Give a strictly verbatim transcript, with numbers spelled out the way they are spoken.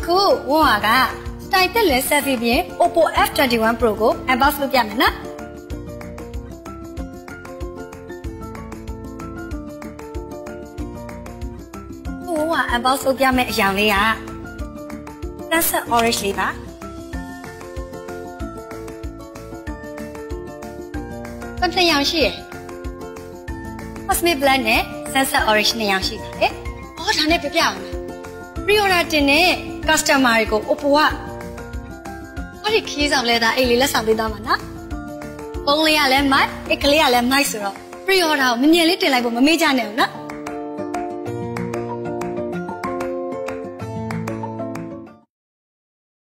အခုဝွန်ကစတိုင်တက်လဲဆက်ပြီးပြင် Oppo F twenty-one Pro ကို unbox လုပ်ပြမယ်နော်ဝွန်က unbox လုပ်ပြမယ်အရာလေးက Sunset Orange လေးပါ咁这样是 Cosmic Blend နဲ့ Sunset Orange နှစ်样ရှိပါတယ်။အော်ဒါနဲ့ပြပြအောင်လား။ Pre-order တင်တဲ့ customer တွေကို Oppo ကအဲ့ဒီခီးဆောင်လဲတာအိတ်လေးလက်ဆောင်ပေးသားမှာနော်။ပုံလေးကလည်းမိုက်၊အိတ်ကလေးကလည်းမိုက်ဆိုတော့ Pre-order ကိုမြင်မြင်လေးတင်လိုက်ဖို့မမေ့ကြနဲ့ဘူးနော်။